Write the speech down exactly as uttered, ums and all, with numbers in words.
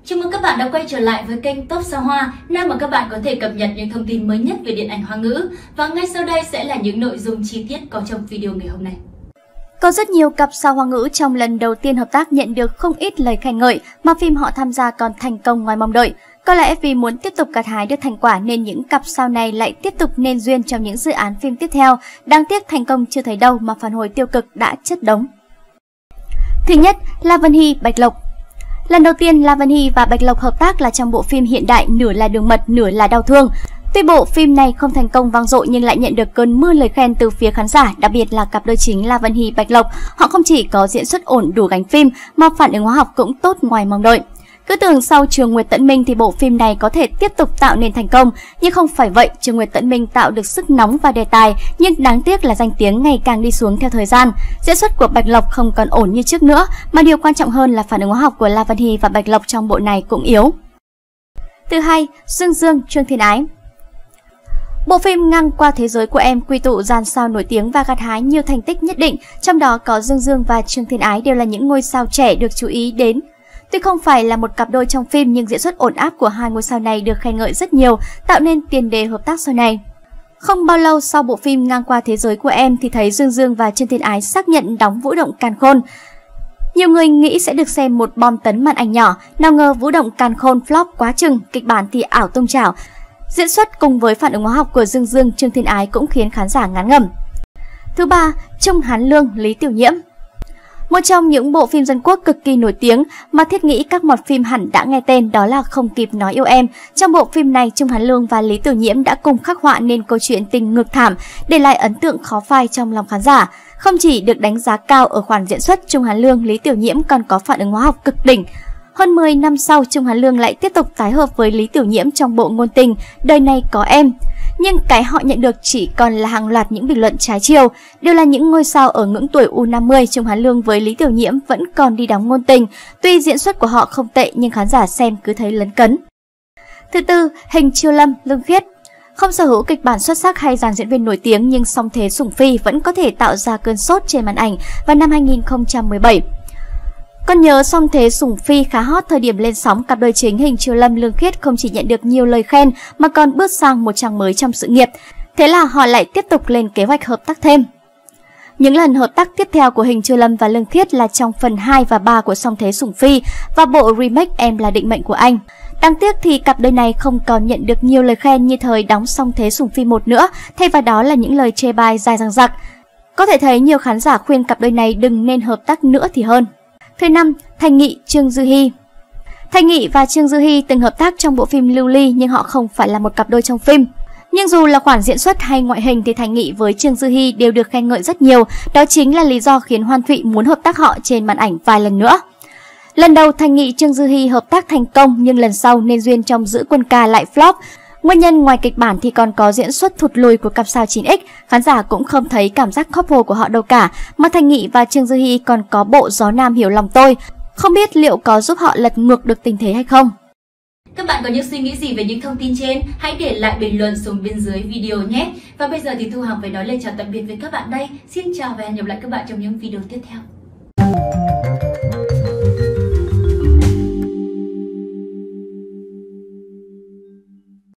Chào mừng các bạn đã quay trở lại với kênh Top Sao Hoa, nơi mà các bạn có thể cập nhật những thông tin mới nhất về điện ảnh Hoa ngữ. Và ngay sau đây sẽ là những nội dung chi tiết có trong video ngày hôm nay. Có rất nhiều cặp sao Hoa ngữ trong lần đầu tiên hợp tác nhận được không ít lời khen ngợi mà phim họ tham gia còn thành công ngoài mong đợi. Có lẽ vì muốn tiếp tục gặt hái được thành quả nên những cặp sao này lại tiếp tục nên duyên trong những dự án phim tiếp theo. Đáng tiếc thành công chưa thấy đâu mà phản hồi tiêu cực đã chất đống. Thứ nhất, La Vân Hy, Bạch Lộc. Lần đầu tiên La Vân Hy và Bạch Lộc hợp tác là trong bộ phim hiện đại Nửa là đường mật, nửa là đau thương. Tuy bộ phim này không thành công vang dội nhưng lại nhận được cơn mưa lời khen từ phía khán giả, đặc biệt là cặp đôi chính La Vân Hy, Bạch Lộc. Họ không chỉ có diễn xuất ổn đủ gánh phim mà phản ứng hóa học cũng tốt ngoài mong đợi. Cứ tưởng sau Trường Nguyệt Tẫn Minh thì bộ phim này có thể tiếp tục tạo nên thành công, nhưng không phải vậy. Trường Nguyệt Tẫn Minh tạo được sức nóng và đề tài, nhưng đáng tiếc là danh tiếng ngày càng đi xuống theo thời gian. Diễn xuất của Bạch Lộc không còn ổn như trước nữa, mà điều quan trọng hơn là phản ứng hóa học của La Vân Hy và Bạch Lộc trong bộ này cũng yếu. Thứ hai, Dương Dương, Trương Thiên Ái. Bộ phim Ngang qua thế giới của em quy tụ dàn sao nổi tiếng và gặt hái nhiều thành tích nhất định, trong đó có Dương Dương và Trương Thiên Ái đều là những ngôi sao trẻ được chú ý đến. Tuy không phải là một cặp đôi trong phim nhưng diễn xuất ổn áp của hai ngôi sao này được khen ngợi rất nhiều, tạo nên tiền đề hợp tác sau này. Không bao lâu sau bộ phim Ngang qua thế giới của em thì thấy Dương Dương và Trương Thiên Ái xác nhận đóng Vũ Động Càn Khôn. Nhiều người nghĩ sẽ được xem một bom tấn màn ảnh nhỏ, nào ngờ Vũ Động Càn Khôn flop quá chừng, kịch bản thì ảo tung chảo. Diễn xuất cùng với phản ứng hóa học của Dương Dương, Trương Thiên Ái cũng khiến khán giả ngán ngẩm. Thứ ba, Trung Hán Lương, Lý Tiểu Nhiễm. Một trong những bộ phim dân quốc cực kỳ nổi tiếng mà thiết nghĩ các mọt phim hẳn đã nghe tên, đó là Không kịp nói yêu em. Trong bộ phim này, Trung Hán Lương và Lý Tiểu Nhiễm đã cùng khắc họa nên câu chuyện tình ngược thảm, để lại ấn tượng khó phai trong lòng khán giả. Không chỉ được đánh giá cao ở khoản diễn xuất, Trung Hán Lương, Lý Tiểu Nhiễm còn có phản ứng hóa học cực đỉnh. Hơn mười năm sau, Trung Hán Lương lại tiếp tục tái hợp với Lý Tiểu Nhiễm trong bộ ngôn tình Đời này có em. Nhưng cái họ nhận được chỉ còn là hàng loạt những bình luận trái chiều. Đều là những ngôi sao ở ngưỡng tuổi U năm mươi, Trung Hán Lương với Lý Tiểu Nhiễm vẫn còn đi đóng ngôn tình. Tuy diễn xuất của họ không tệ nhưng khán giả xem cứ thấy lấn cấn. Thứ tư, Hình Chiêu Lâm, Lương Khiết. Không sở hữu kịch bản xuất sắc hay dàn diễn viên nổi tiếng nhưng song thế Sủng Phi vẫn có thể tạo ra cơn sốt trên màn ảnh vào năm hai nghìn không trăm mười bảy. Còn nhớ song thế Sủng Phi khá hot thời điểm lên sóng, cặp đôi chính Hình Chiêu Lâm, Lương Khiết không chỉ nhận được nhiều lời khen mà còn bước sang một trang mới trong sự nghiệp. Thế là họ lại tiếp tục lên kế hoạch hợp tác thêm. Những lần hợp tác tiếp theo của Hình Chiêu Lâm và Lương Khiết là trong phần hai và ba của song thế Sủng Phi và bộ remake Em là định mệnh của anh. Đáng tiếc thì cặp đôi này không còn nhận được nhiều lời khen như thời đóng song thế Sủng Phi một nữa, thay vào đó là những lời chê bai dài dằng dặc. Có thể thấy nhiều khán giả khuyên cặp đôi này đừng nên hợp tác nữa thì hơn. Thứ năm, Thành Nghị, Trương Dư Hi. Thành Nghị và Trương Dư Hi từng hợp tác trong bộ phim Lưu Ly nhưng họ không phải là một cặp đôi trong phim. Nhưng dù là khoản diễn xuất hay ngoại hình thì Thành Nghị với Trương Dư Hi đều được khen ngợi rất nhiều. Đó chính là lý do khiến Hoan Thụy muốn hợp tác họ trên màn ảnh vài lần nữa. Lần đầu Thành Nghị, Trương Dư Hi hợp tác thành công nhưng lần sau nên duyên trong Giữ Quân Ca lại flop. Nguyên nhân ngoài kịch bản thì còn có diễn xuất thụt lùi của cặp sao chín x, khán giả cũng không thấy cảm giác couple của họ đâu cả, mà Thành Nghị và Trương Dư Hi còn có bộ Gió Nam hiểu lòng tôi, không biết liệu có giúp họ lật ngược được tình thế hay không. Các bạn có những suy nghĩ gì về những thông tin trên? Hãy để lại bình luận xuống bên dưới video nhé. Và bây giờ thì Thu Hằng phải nói lời chào tạm biệt với các bạn đây. Xin chào và hẹn gặp lại các bạn trong những video tiếp theo.